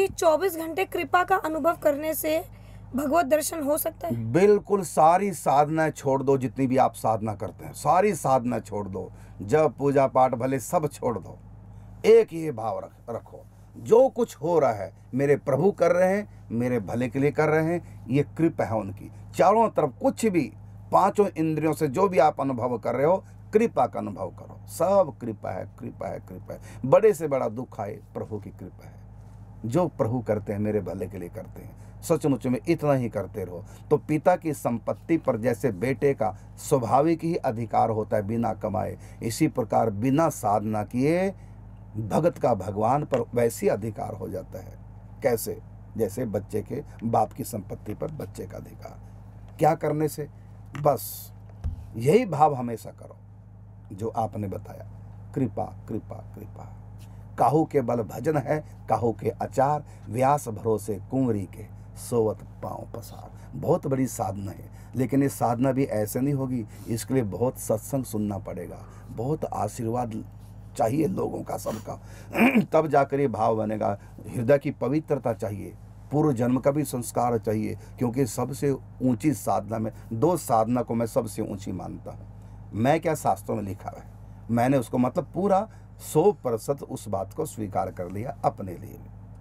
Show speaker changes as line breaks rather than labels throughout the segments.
24 घंटे कृपा का अनुभव करने से भगवत दर्शन हो सकता है?
बिल्कुल, सारी साधनाएं छोड़ दो, जितनी भी आप साधना करते हैं सारी साधना छोड़ दो, जब पूजा पाठ भले सब छोड़ दो, एक ये भाव रखो, जो कुछ हो रहा है मेरे प्रभु कर रहे हैं, मेरे भले के लिए कर रहे हैं, ये कृपा है उनकी। चारों तरफ कुछ भी, पांचों इंद्रियों से जो भी आप अनुभव कर रहे हो, कृपा का अनुभव करो। सब कृपा है, कृपा है, कृपा है। बड़े से बड़ा दुख आए, प्रभु की कृपा है। जो प्रभु करते हैं मेरे भले के लिए करते हैं, सचमुच में इतना ही करते रहो। तो पिता की संपत्ति पर जैसे बेटे का स्वाभाविक ही अधिकार होता है बिना कमाए, इसी प्रकार बिना साधना किए भगत का भगवान पर वैसी अधिकार हो जाता है। कैसे? जैसे बच्चे के बाप की संपत्ति पर बच्चे का अधिकार। क्या करने से? बस यही भाव हमेशा करो जो आपने बताया, कृपा कृपा कृपा। काहू के बल भजन है, काहू के अचार, व्यास भरोसे कुंवरी के, सोवत पांव पसार। बहुत बड़ी साधना है, लेकिन ये साधना भी ऐसे नहीं होगी, इसके लिए बहुत सत्संग सुनना पड़ेगा, बहुत आशीर्वाद चाहिए लोगों का, सबका तब जाकर ये भाव बनेगा। हृदय की पवित्रता चाहिए, पूर्व जन्म का भी संस्कार चाहिए, क्योंकि सबसे ऊंची साधना में, दो साधना को मैं सबसे ऊंची मानता हूँ। मैं क्या, शास्त्रों में लिखा है, मैंने उसको मतलब पूरा 100% उस बात को स्वीकार कर लिया अपने लिए।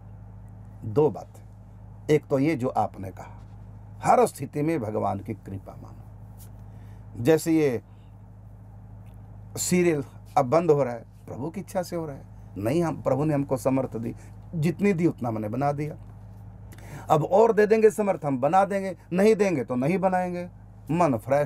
दो बात, एक तो ये जो आपने कहा, हर स्थिति में भगवान की कृपा मानो। जैसे ये सीरियल अब बंद हो रहा है, प्रभु की इच्छा से हो रहा है, नहीं हम प्रभु ने हमको समर्थ दी, जितनी दी उतना मैंने बना दिया, अब और दे देंगे समर्थ हम बना देंगे, नहीं देंगे तो नहीं बनाएंगे। मन फ्रेश,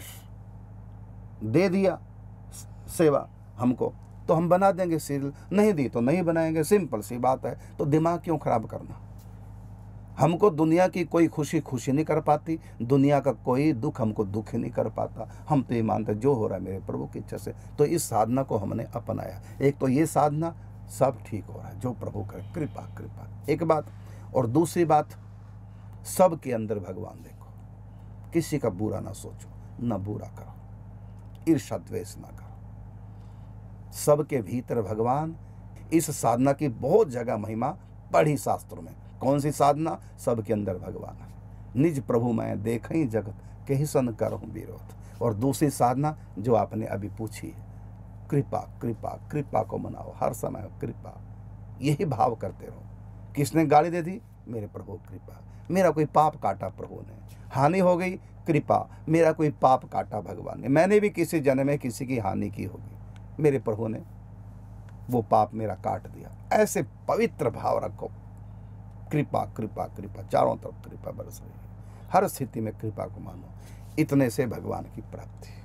दे दिया सेवा हमको तो हम बना देंगे सीरियल, नहीं दी तो नहीं बनाएंगे, सिंपल सी बात है। तो दिमाग क्यों खराब करना? हमको दुनिया की कोई खुशी खुशी नहीं कर पाती, दुनिया का कोई दुख हमको दुख ही नहीं कर पाता। हम तो ये मानते जो हो रहा है मेरे प्रभु की इच्छा से। तो इस साधना को हमने अपनाया। एक तो ये साधना, सब ठीक हो रहा है, जो प्रभु करे, कृपा कृपा, एक बात। और दूसरी बात, सबके अंदर भगवान देखो, किसी का बुरा ना सोचो, ना बुरा करो, ईर्ष्या द्वेष ना करो, सबके भीतर भगवान। इस साधना की बहुत जगह महिमा पढ़ी शास्त्रों में। कौन सी साधना? सबके अंदर भगवान है। निज प्रभु मैं देखई जगत, कहीं सन करहूं विरोध। और दूसरी साधना जो आपने अभी पूछी है, कृपा कृपा, कृपा को मनाओ हर समय, कृपा, यही भाव करते रहो। किसने गाली दे दी? मेरे प्रभु कृपा। मेरा कोई पाप काटा प्रभु ने, हानि हो गई, कृपा, मेरा कोई पाप काटा भगवान ने, मैंने भी किसी जन्म में किसी की हानि की होगी, मेरे प्रभु ने वो पाप मेरा काट दिया। ऐसे पवित्र भाव रखो, कृपा कृपा कृपा, चारों तरफ कृपा बरस रही है, हर स्थिति में कृपा को मानो। इतने से भगवान की प्राप्ति।